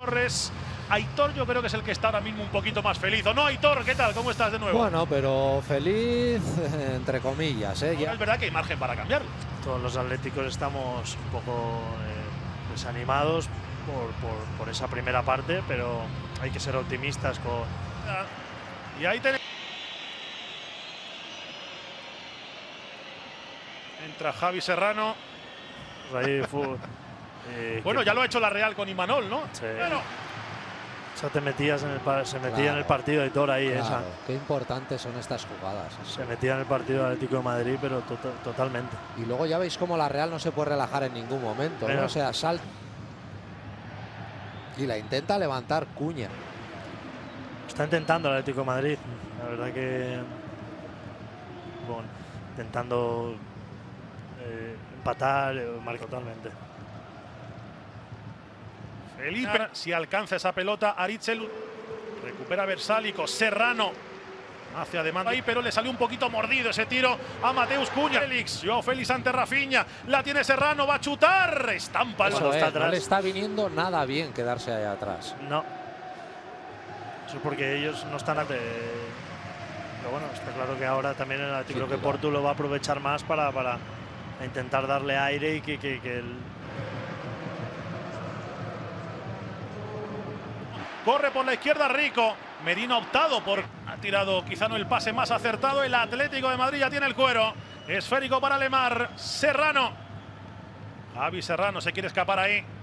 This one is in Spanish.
Torres. Aitor yo creo que es el que está ahora mismo un poquito más feliz. ¿O no, Aitor? ¿Qué tal? ¿Cómo estás de nuevo? Bueno, pero feliz entre comillas. Ya. Es verdad que hay margen para cambiarlo. Todos los atléticos estamos un poco desanimados por esa primera parte, pero hay que ser optimistas con... Y ahí tenemos... Entra Javi Serrano. Pues ahí bueno, ya lo ha hecho la Real con Imanol, ¿no? Sí. Bueno. O sea, se metía en el partido Aitor ahí. Claro, esa. qué importantes son estas jugadas. Se metía en el partido Atlético de Madrid, pero totalmente. Y luego ya veis cómo la Real no se puede relajar en ningún momento, ¿no? O sea, salta. Y la intenta levantar Cuña. Está intentando el Atlético de Madrid. La verdad que... Bueno, intentando empatar, marca totalmente. Felipe, si alcanza esa pelota, Aritzel recupera Versálico, Serrano hacia demanda ahí, pero le salió un poquito mordido ese tiro a Mateus Cuña. Joao Félix ante Rafinha, la tiene Serrano, va a chutar, estampa el Eso está es, no le está viniendo nada bien quedarse allá atrás. No. Eso es porque ellos no están... Pero bueno, está claro que ahora también el Atlético, creo que Portu lo va a aprovechar más para intentar darle aire y que el... Corre por la izquierda Rico. Medina optado por... Ha tirado quizá no el pase más acertado. El Atlético de Madrid ya tiene el cuero. Esférico para Lemar. Serrano. Javi Serrano se quiere escapar ahí.